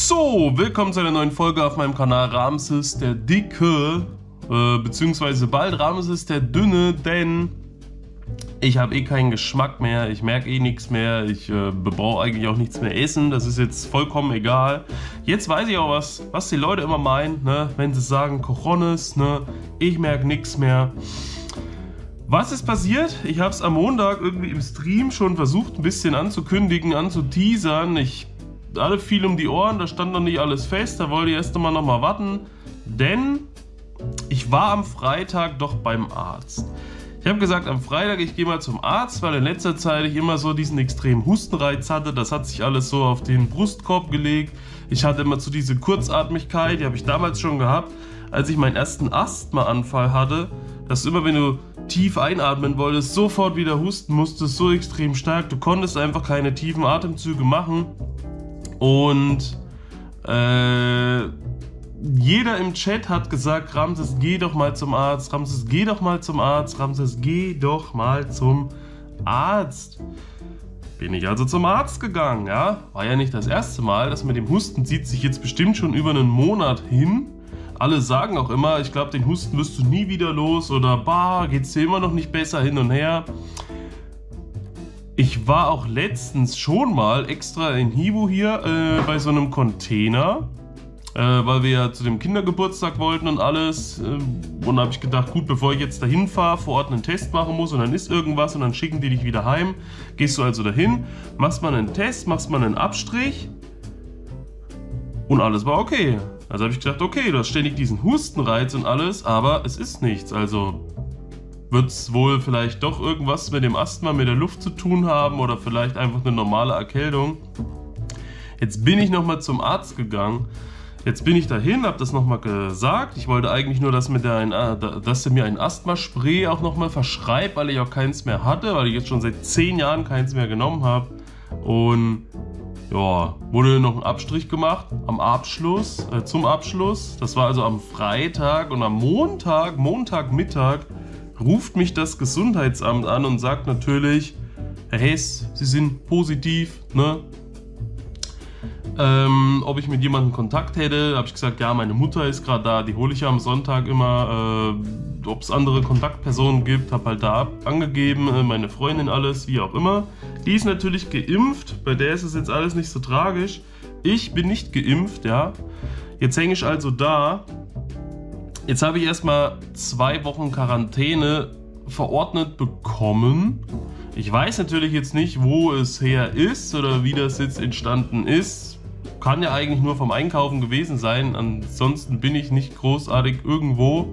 So, willkommen zu einer neuen Folge auf meinem Kanal Ramses der Dicke, beziehungsweise bald Ramses der Dünne, denn ich habe eh keinen Geschmack mehr, ich merke eh nichts mehr, ich brauche eigentlich auch nichts mehr essen, das ist jetzt vollkommen egal. Jetzt weiß ich auch, was die Leute immer meinen, ne? Wenn sie sagen Cojones, ne? Ich merke nichts mehr. Was ist passiert? Ich habe es am Montag irgendwie im Stream schon versucht, ein bisschen anzukündigen, anzuteasern. Alle fiel um die Ohren, da stand noch nicht alles fest, da wollte ich erst einmal noch mal warten, denn ich war am Freitag doch beim Arzt. Ich habe gesagt, am Freitag, ich gehe mal zum Arzt, weil in letzter Zeit ich immer so diesen extremen Hustenreiz hatte. Das hat sich alles so auf den Brustkorb gelegt. Ich hatte immer so diese Kurzatmigkeit, die habe ich damals schon gehabt, als ich meinen ersten Asthmaanfall hatte. Dass immer, wenn du tief einatmen wolltest, sofort wieder husten musstest, so extrem stark. Du konntest einfach keine tiefen Atemzüge machen. Und jeder im Chat hat gesagt, Ramses, geh doch mal zum Arzt, Ramses, geh doch mal zum Arzt, Ramses, geh doch mal zum Arzt. Bin ich also zum Arzt gegangen, ja. War ja nicht das erste Mal, das mit dem Husten zieht sich jetzt bestimmt schon über einen Monat hin. Alle sagen auch immer, ich glaube, den Husten wirst du nie wieder los oder bah, geht's dir immer noch nicht besser, hin und her. Ich war auch letztens schon mal extra in Hibu hier bei so einem Container, weil wir ja zu dem Kindergeburtstag wollten und alles. Und da habe ich gedacht, gut, bevor ich jetzt dahin fahre, vor Ort einen Test machen muss und dann ist irgendwas und dann schicken die dich wieder heim. Gehst du also dahin, machst mal einen Test, machst mal einen Abstrich und alles war okay. Also habe ich gedacht, okay, du hast ständig diesen Hustenreiz und alles, aber es ist nichts, also wird es wohl vielleicht doch irgendwas mit dem Asthma, mit der Luft zu tun haben oder vielleicht einfach eine normale Erkältung. Jetzt bin ich nochmal zum Arzt gegangen. Jetzt bin ich dahin, habe das nochmal gesagt. Ich wollte eigentlich nur, dass er mir ein Asthma-Spray auch nochmal verschreibt, weil ich auch keins mehr hatte, weil ich jetzt schon seit 10 Jahren keins mehr genommen habe. Und ja, wurde noch ein Abstrich gemacht zum Abschluss. Das war also am Freitag und am Montagmittag, ruft mich das Gesundheitsamt an und sagt natürlich, Herr Hess, Sie sind positiv, ne? Ob ich mit jemandem Kontakt hätte, habe ich gesagt, ja, meine Mutter ist gerade da, die hole ich ja am Sonntag immer, ob es andere Kontaktpersonen gibt, habe halt da angegeben, meine Freundin, alles, wie auch immer. Die ist natürlich geimpft, bei der ist es jetzt alles nicht so tragisch. Ich bin nicht geimpft, ja. Jetzt hänge ich also da. Jetzt habe ich erstmal 2 Wochen Quarantäne verordnet bekommen. Ich weiß natürlich jetzt nicht, wo es her ist oder wie das jetzt entstanden ist. Kann ja eigentlich nur vom Einkaufen gewesen sein. Ansonsten bin ich nicht großartig irgendwo.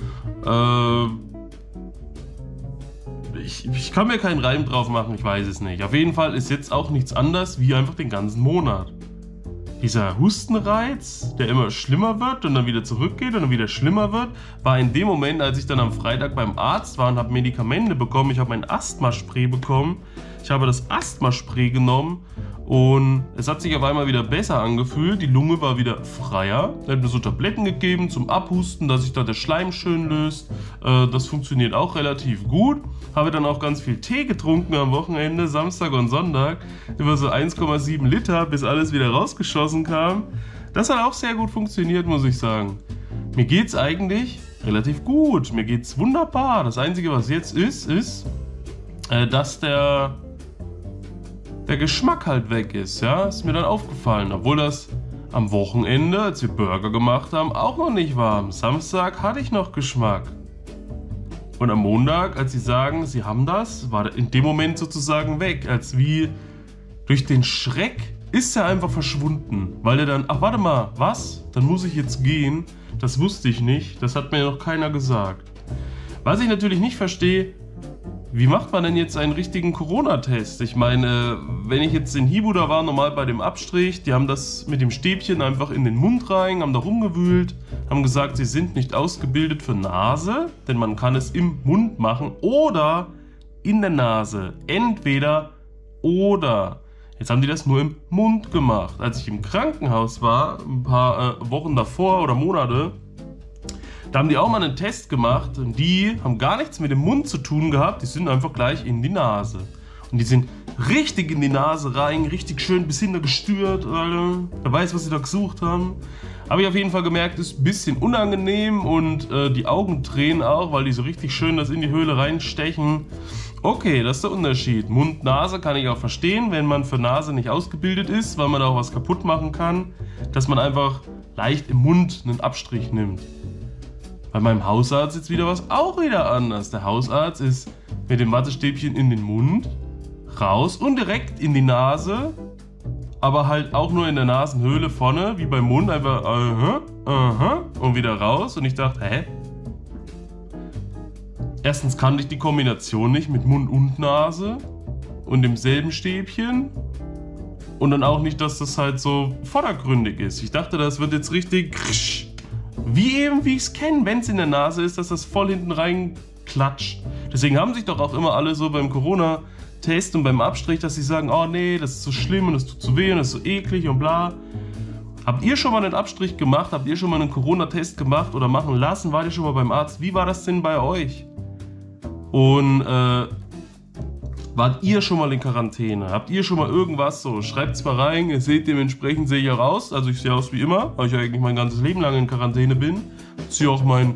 Ich kann mir keinen Reim drauf machen, ich weiß es nicht. Auf jeden Fall ist jetzt auch nichts anderes wie einfach den ganzen Monat. Dieser Hustenreiz, der immer schlimmer wird und dann wieder zurückgeht und dann wieder schlimmer wird, war in dem Moment, als ich dann am Freitag beim Arzt war und habe Medikamente bekommen. Ich habe ein Asthmaspray bekommen. Ich habe das Asthmaspray genommen und es hat sich auf einmal wieder besser angefühlt. Die Lunge war wieder freier. Er hat mir so Tabletten gegeben zum Abhusten, dass sich da der Schleim schön löst. Das funktioniert auch relativ gut. Habe dann auch ganz viel Tee getrunken am Wochenende, Samstag und Sonntag. Über so 1,7 Liter, bis alles wieder rausgeschossen kam. Das hat auch sehr gut funktioniert, muss ich sagen. Mir geht's eigentlich relativ gut. Mir geht's wunderbar. Das Einzige, was jetzt ist, dass der Geschmack halt weg ist. Ja, ist mir dann aufgefallen. Obwohl das am Wochenende, als wir Burger gemacht haben, auch noch nicht war. Am Samstag hatte ich noch Geschmack. Und am Montag, als sie sagen, sie haben das, war in dem Moment sozusagen weg. Als wie durch den Schreck ist er einfach verschwunden. Weil er dann, ach warte mal, was? Dann muss ich jetzt gehen. Das wusste ich nicht. Das hat mir noch keiner gesagt. Was ich natürlich nicht verstehe, wie macht man denn jetzt einen richtigen Corona-Test? Ich meine, wenn ich jetzt in Hibu da war, normal bei dem Abstrich, die haben das mit dem Stäbchen einfach in den Mund rein, haben da rumgewühlt, haben gesagt, sie sind nicht ausgebildet für Nase, denn man kann es im Mund machen oder in der Nase. Entweder oder. Jetzt haben die das nur im Mund gemacht. Als ich im Krankenhaus war, ein paar Wochen davor oder Monate, da haben die auch mal einen Test gemacht und die haben gar nichts mit dem Mund zu tun gehabt, die sind einfach gleich in die Nase. Und die sind richtig in die Nase rein, richtig schön bis hinter gestürt, Alter. Wer weiß, was sie da gesucht haben. Habe ich auf jeden Fall gemerkt, ist ein bisschen unangenehm und die Augen tränen auch, weil die so richtig schön das in die Höhle reinstechen. Okay, das ist der Unterschied. Mund, Nase kann ich auch verstehen, wenn man für Nase nicht ausgebildet ist, weil man da auch was kaputt machen kann, dass man einfach leicht im Mund einen Abstrich nimmt. Bei meinem Hausarzt ist wieder was auch wieder anders. Der Hausarzt ist mit dem Wattestäbchen in den Mund, raus und direkt in die Nase, aber halt auch nur in der Nasenhöhle vorne, wie beim Mund, einfach und wieder raus. Und ich dachte, hä? Erstens kannte ich die Kombination nicht mit Mund und Nase und demselben Stäbchen. Und dann auch nicht, dass das halt so vordergründig ist. Ich dachte, das wird jetzt richtig wie ich es kenne, wenn es in der Nase ist, dass das voll hinten rein klatscht. Deswegen haben sich doch auch immer alle so beim Corona-Test und beim Abstrich, dass sie sagen, oh nee, das ist so schlimm und das tut so weh und das ist so eklig und bla. Habt ihr schon mal einen Abstrich gemacht? Habt ihr schon mal einen Corona-Test gemacht oder machen lassen? Wart ihr schon mal beim Arzt? Wie war das denn bei euch? Und wart ihr schon mal in Quarantäne? Habt ihr schon mal irgendwas so? Schreibt es mal rein, ihr seht, dementsprechend sehe ich auch aus. Also ich sehe aus wie immer, weil ich eigentlich mein ganzes Leben lang in Quarantäne bin. Ziehe auch mein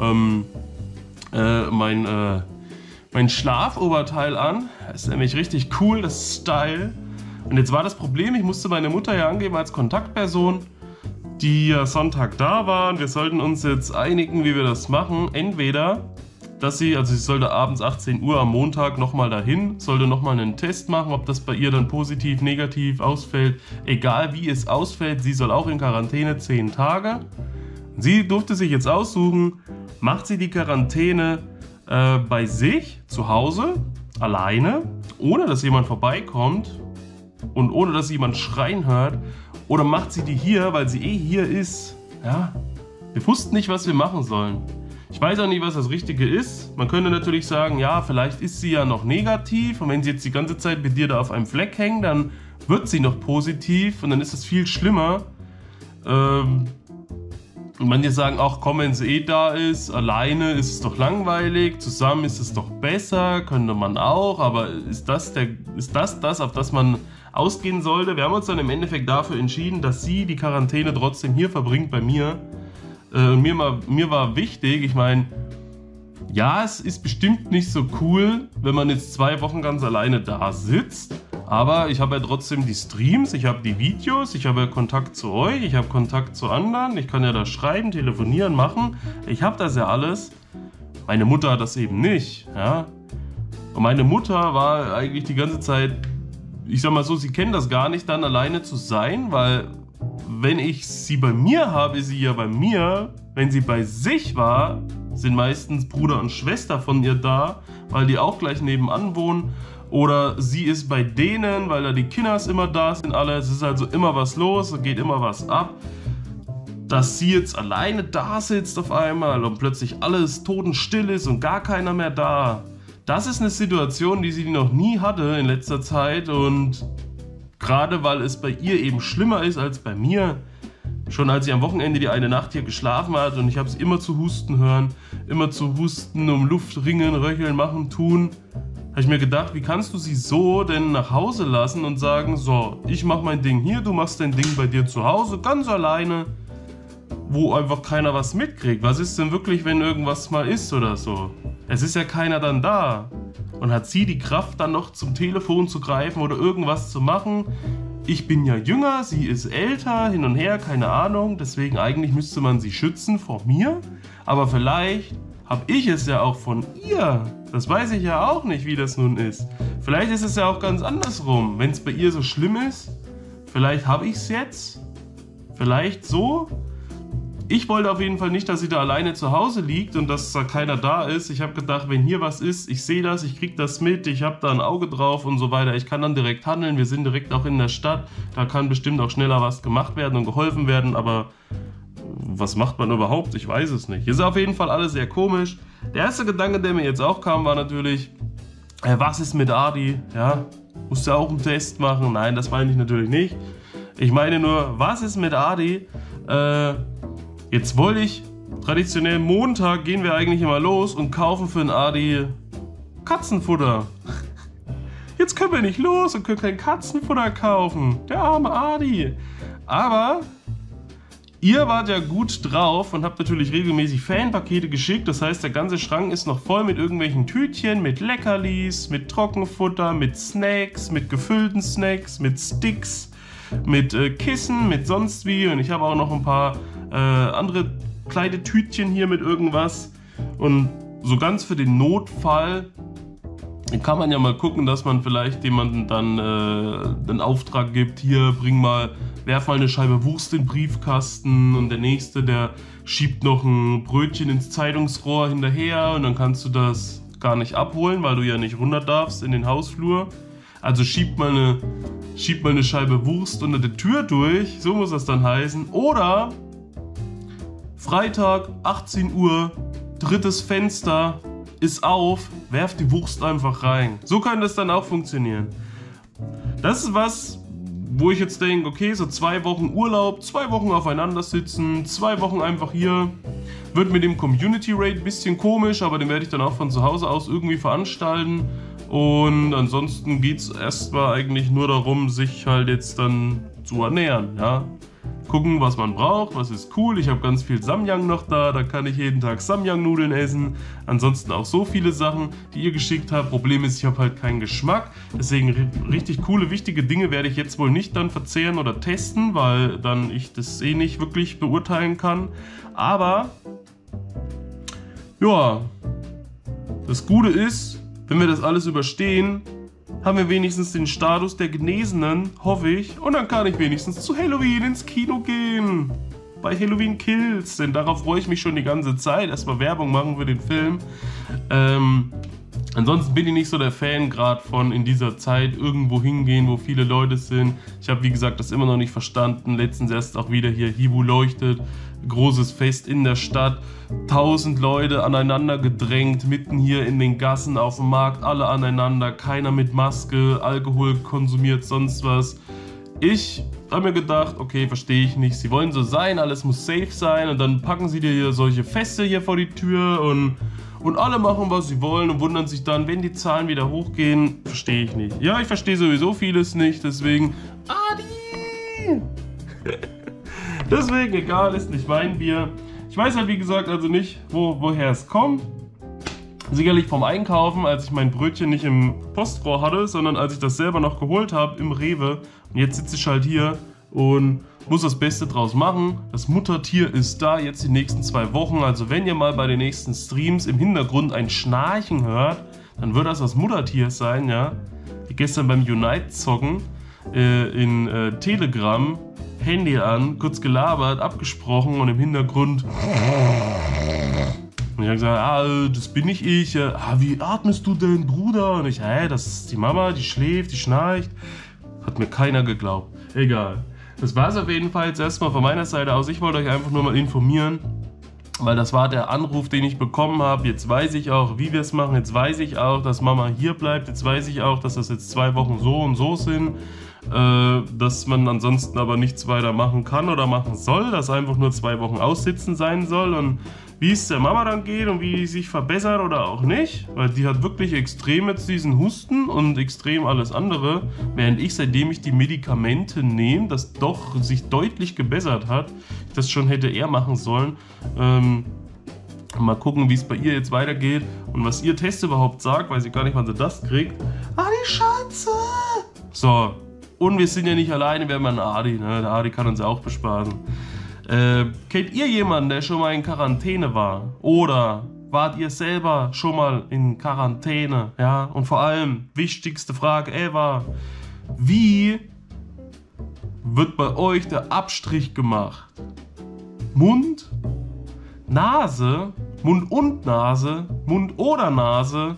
Schlafoberteil an. Das ist nämlich richtig cool, das ist Style. Und jetzt war das Problem, ich musste meine Mutter ja angeben als Kontaktperson, die ja Sonntag da war. Und wir sollten uns jetzt einigen, wie wir das machen. Entweder, dass sie sollte abends 18 Uhr am Montag nochmal dahin, sollte nochmal einen Test machen, ob das bei ihr dann positiv, negativ ausfällt. Egal wie es ausfällt, sie soll auch in Quarantäne 10 Tage. Sie durfte sich jetzt aussuchen, macht sie die Quarantäne bei sich zu Hause, alleine, ohne dass jemand vorbeikommt und ohne dass jemand schreien hört, oder macht sie die hier, weil sie eh hier ist. Ja, wir wussten nicht, was wir machen sollen. Ich weiß auch nicht, was das Richtige ist. Man könnte natürlich sagen, ja, vielleicht ist sie ja noch negativ und wenn sie jetzt die ganze Zeit mit dir da auf einem Fleck hängt, dann wird sie noch positiv und dann ist es viel schlimmer. Und manche sagen auch, komm, wenn sie eh da ist, alleine ist es doch langweilig, zusammen ist es doch besser, könnte man auch, aber ist das, auf das man ausgehen sollte? Wir haben uns dann im Endeffekt dafür entschieden, dass sie die Quarantäne trotzdem hier verbringt bei mir. Mir war wichtig, ich meine, ja, es ist bestimmt nicht so cool, wenn man jetzt 2 Wochen ganz alleine da sitzt, aber ich habe ja trotzdem die Streams, ich habe die Videos, ich habe ja Kontakt zu euch, ich habe Kontakt zu anderen, ich kann ja da schreiben, telefonieren, machen, ich habe das ja alles. Meine Mutter hat das eben nicht, ja. Und meine Mutter war eigentlich die ganze Zeit, ich sag mal so, sie kennt das gar nicht, dann alleine zu sein, weil wenn ich sie bei mir habe, ist sie ja bei mir. Wenn sie bei sich war, sind meistens Bruder und Schwester von ihr da, weil die auch gleich nebenan wohnen. Oder sie ist bei denen, weil da die Kinders immer da sind, alle. Es ist also immer was los, es geht immer was ab. Dass sie jetzt alleine da sitzt auf einmal und plötzlich alles totenstill ist und gar keiner mehr da. Das ist eine Situation, die sie noch nie hatte in letzter Zeit und gerade weil es bei ihr eben schlimmer ist als bei mir. Schon als sie am Wochenende die eine Nacht hier geschlafen hat und ich habe sie immer zu husten hören, immer zu husten, um Luft ringen, röcheln, machen, tun, habe ich mir gedacht, wie kannst du sie so denn nach Hause lassen und sagen, so, ich mache mein Ding hier, du machst dein Ding bei dir zu Hause, ganz alleine, wo einfach keiner was mitkriegt. Was ist denn wirklich, wenn irgendwas mal ist oder so? Es ist ja keiner dann da. Und hat sie die Kraft dann noch zum Telefon zu greifen oder irgendwas zu machen? Ich bin ja jünger, sie ist älter, hin und her, keine Ahnung. Deswegen eigentlich müsste man sie schützen vor mir. Aber vielleicht habe ich es ja auch von ihr. Das weiß ich ja auch nicht, wie das nun ist. Vielleicht ist es ja auch ganz andersrum. Wenn es bei ihr so schlimm ist, vielleicht habe ich es jetzt. Vielleicht so. Ich wollte auf jeden Fall nicht, dass sie da alleine zu Hause liegt und dass da keiner da ist. Ich habe gedacht, wenn hier was ist, ich sehe das, ich kriege das mit, ich habe da ein Auge drauf und so weiter. Ich kann dann direkt handeln, wir sind direkt auch in der Stadt. Da kann bestimmt auch schneller was gemacht werden und geholfen werden, aber was macht man überhaupt? Ich weiß es nicht. Ist auf jeden Fall alles sehr komisch. Der erste Gedanke, der mir jetzt auch kam, war natürlich, was ist mit Adi? Ja, musst du auch einen Test machen? Nein, das meine ich natürlich nicht. Ich meine nur, was ist mit Adi? Jetzt wollte ich, traditionell Montag gehen wir eigentlich immer los und kaufen für den Adi Katzenfutter. Jetzt können wir nicht los und können kein Katzenfutter kaufen. Der arme Adi. Aber ihr wart ja gut drauf und habt natürlich regelmäßig Fanpakete geschickt. Das heißt, der ganze Schrank ist noch voll mit irgendwelchen Tütchen, mit Leckerlis, mit Trockenfutter, mit Snacks, mit gefüllten Snacks, mit Sticks, mit Kissen, mit sonst wie. Und ich habe auch noch ein paar andere kleine Tütchen hier mit irgendwas. Und so ganz für den Notfall kann man ja mal gucken, dass man vielleicht jemanden dann einen Auftrag gibt. Hier, werf mal eine Scheibe Wurst in den Briefkasten, und der nächste, der schiebt noch ein Brötchen ins Zeitungsrohr hinterher, und dann kannst du das gar nicht abholen, weil du ja nicht runter darfst in den Hausflur. Also schiebt mal eine Scheibe Wurst unter der Tür durch, so muss das dann heißen. Oder Freitag, 18 Uhr, drittes Fenster ist auf, werft die Wurst einfach rein. So kann das dann auch funktionieren. Das ist was, wo ich jetzt denke, okay, so 2 Wochen Urlaub, 2 Wochen aufeinander sitzen, 2 Wochen einfach hier. Wird mit dem Community Raid ein bisschen komisch, aber den werde ich dann auch von zu Hause aus irgendwie veranstalten. Und ansonsten geht es erstmal eigentlich nur darum, sich halt jetzt dann zu ernähren, ja. Gucken, was man braucht, was ist cool. Ich habe ganz viel Samyang noch da kann ich jeden Tag Samyang-Nudeln essen. Ansonsten auch so viele Sachen, die ihr geschickt habt. Problem ist, ich habe halt keinen Geschmack. Deswegen richtig coole, wichtige Dinge werde ich jetzt wohl nicht dann verzehren oder testen, weil dann ich das eh nicht wirklich beurteilen kann. Aber, ja, das Gute ist, wenn wir das alles überstehen, haben wir wenigstens den Status der Genesenen, hoffe ich. Und dann kann ich wenigstens zu Halloween ins Kino gehen. Bei Halloween Kills, denn darauf freue ich mich schon die ganze Zeit. Erstmal Werbung machen für den Film. Ansonsten bin ich nicht so der Fan gerade von in dieser Zeit irgendwo hingehen, wo viele Leute sind. Ich habe, wie gesagt, das immer noch nicht verstanden. Letztens erst auch wieder hier Hibu leuchtet. Großes Fest in der Stadt. 1000 Leute aneinander gedrängt, mitten hier in den Gassen auf dem Markt. Alle aneinander, keiner mit Maske, Alkohol konsumiert, sonst was. Ich habe mir gedacht, okay, verstehe ich nicht. Sie wollen so sein, alles muss safe sein. Und dann packen sie dir hier solche Feste hier vor die Tür und alle machen, was sie wollen und wundern sich dann, wenn die Zahlen wieder hochgehen. Verstehe ich nicht. Ja, ich verstehe sowieso vieles nicht, deswegen Adi! Deswegen, egal, ist nicht mein Bier. Ich weiß halt, wie gesagt, also nicht, woher es kommt. Sicherlich vom Einkaufen, als ich mein Brötchen nicht im Postrohr hatte, sondern als ich das selber noch geholt habe im Rewe. Und jetzt sitze ich halt hier und muss das Beste draus machen. Das Muttertier ist da, jetzt die nächsten 2 Wochen. Also wenn ihr mal bei den nächsten Streams im Hintergrund ein Schnarchen hört, dann wird das Muttertier sein, ja. Wie gestern beim Unite-Zocken in Telegram, Handy an, kurz gelabert, abgesprochen und im Hintergrund. Und ich habe gesagt, das bin nicht ich. Wie atmest du denn, Bruder? Und ich, das ist die Mama, die schläft, die schnarcht. Hat mir keiner geglaubt. Egal. Das war es auf jeden Fall jetzt erstmal von meiner Seite aus. Ich wollte euch einfach nur mal informieren, weil das war der Anruf, den ich bekommen habe. Jetzt weiß ich auch, wie wir es machen. Jetzt weiß ich auch, dass Mama hier bleibt. Jetzt weiß ich auch, dass das jetzt 2 Wochen so und so sind. Dass man ansonsten aber nichts weiter machen kann oder machen soll. Dass einfach nur 2 Wochen aussitzen sein soll. Und wie es der Mama dann geht und wie die sich verbessert oder auch nicht. Weil die hat wirklich extrem jetzt diesen Husten und extrem alles andere. Während ich, seitdem ich die Medikamente nehme, das doch sich deutlich gebessert hat. Ich das schon hätte eher machen sollen. Mal gucken, wie es bei ihr jetzt weitergeht. Und was ihr Test überhaupt sagt, weiß ich gar nicht, wann sie das kriegt. Die Schatze! So. Und wir sind ja nicht alleine, wir haben einen Adi. Ne? Der Adi kann uns ja auch bespaßen. Kennt ihr jemanden, der schon mal in Quarantäne war? Oder wart ihr selber schon mal in Quarantäne? Ja? Und vor allem, wichtigste Frage ever, wie wird bei euch der Abstrich gemacht? Mund, Nase, Mund und Nase, Mund oder Nase,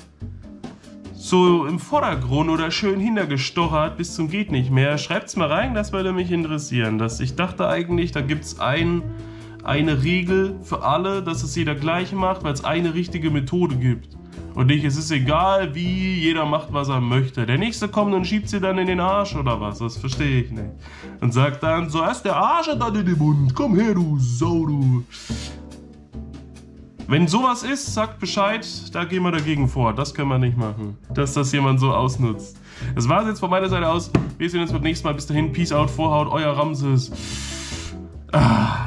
so im Vordergrund oder schön hintergestochert bis zum geht nicht mehr. Schreibt's mal rein, das würde mich interessieren. Ich dachte eigentlich, da gibt's eine Regel für alle, dass es jeder gleich macht, weil es eine richtige Methode gibt. Und nicht, es ist egal wie, jeder macht, was er möchte. Der Nächste kommt und schiebt sie dann in den Arsch oder was, das verstehe ich nicht. Und sagt dann, so erst der Arsch und dann in den Mund, komm her du Sau, du. Wenn sowas ist, sagt Bescheid, da gehen wir dagegen vor. Das können wir nicht machen, dass das jemand so ausnutzt. Das war's jetzt von meiner Seite aus. Wir sehen uns beim nächsten Mal. Bis dahin, Peace out, Vorhaut, euer Ramses.